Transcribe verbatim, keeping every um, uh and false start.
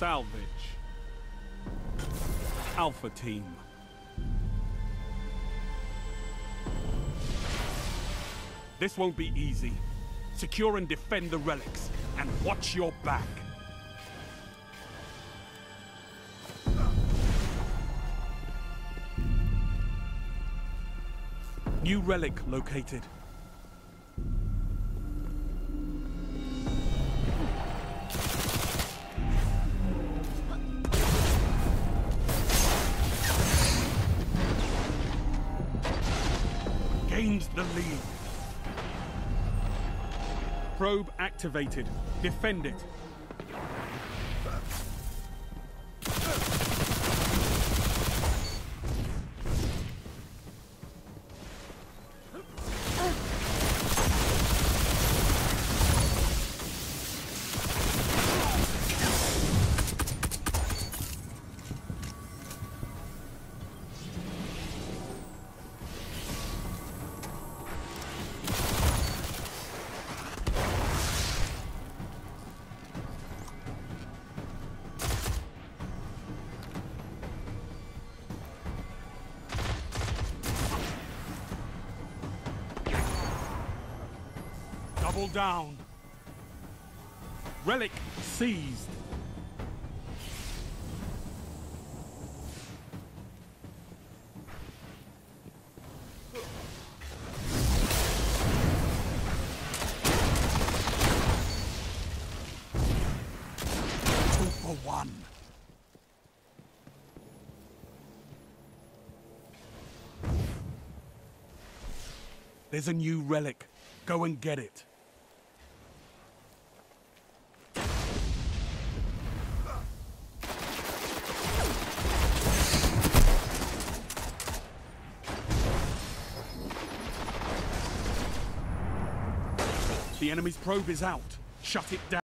Salvage. Alpha Team. This won't be easy. Secure and defend the relics, and watch your back. New relic located. Gains the lead. Probe activated. Defend it. Double down. Relic seized. Two for one. There's a new relic. Go and get it. The enemy's probe is out. Shut it down.